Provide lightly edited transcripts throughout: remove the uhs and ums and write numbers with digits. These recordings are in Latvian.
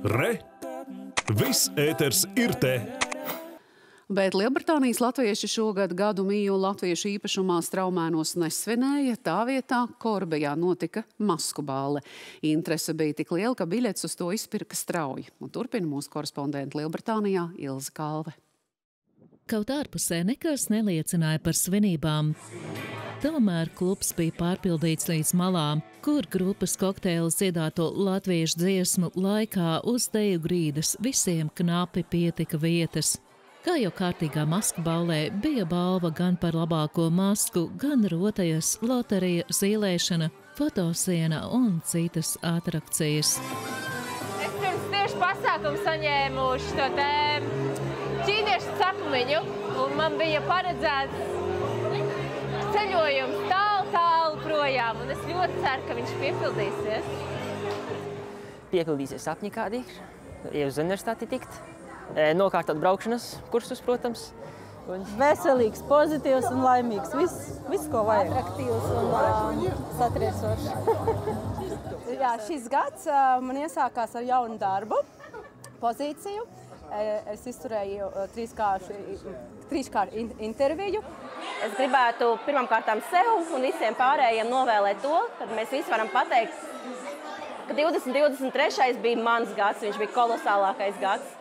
Re! Viss ēters ir te! Bet Lielbritānijas latvieši šogad gadu mīju latviešu īpašumā Straumēnos nesvinēja, tā vietā Korbejā notika masku balle. Interese bija tik liela, ka biļetes uz to izpirka strauji. Un turpina mūsu korespondente Lielbritānijā Ilze Kalve. Kaut ārpusē nekas neliecināja par svinībām. Tomēr klubs bija pārpildīts līdz malām, kur grupas kokteils dziedāto latviešu dziesmu laikā uz deju grīdas visiem knapi pietika vietas. Kā jau kārtīgā masku ballē, bija balva gan par labāko masku, gan rotajas, loterija, zīlēšana, fotosiena un citas atrakcijas. Es pirms tieši pasākumu saņēmu šo te ķīniešu cepumiņu, un man bija paredzēts ceļojums tālu projām, un es ļoti ceru, ka viņš piepildīsies. Piepildīsies sapņi kādi, ja uz universitāti tikt. Nokārtot braukšanas kursus, protams. Veselīgs, pozitīvs un laimīgs. Viss, ko vajag. Atraktīvs un satriecošs. Jā, šis gads man iesākās ar jaunu darbu, pozīciju. Es izturēju trīskāršu interviju. Es gribētu pirmkārtām sev un visiem pārējiem novēlēt to, kad mēs visi varam pateikt, ka 2023. bija mans gads, viņš bija kolosālākais gads.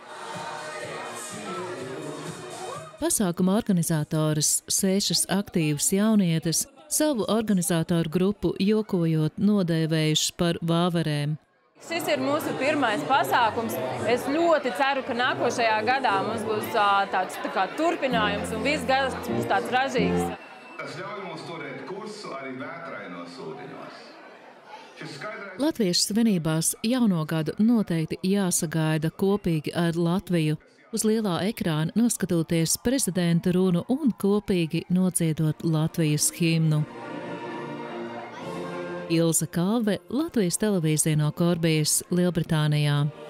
Pasākuma organizatoras, 6 aktīvas jaunietes, savu organizatoru grupu jokojot nodēvējušas par vāverēm. Šis ir mūsu pirmais pasākums. Es ļoti ceru, ka nākošajā gadā mums būs tāds turpinājums un viss gads būs tāds ražīgs. Tas ļauj mums turēt kursu arī vētrainos ūdeņos. Latviešu svinībās jauno gadu noteikti jāsagaida kopīgi ar Latviju, uz lielā ekrāna noskatoties prezidenta runu un kopīgi nodziedot Latvijas himnu. Ilze Kalve, Latvijas televīzija no Korbejas, Lielbritānijā.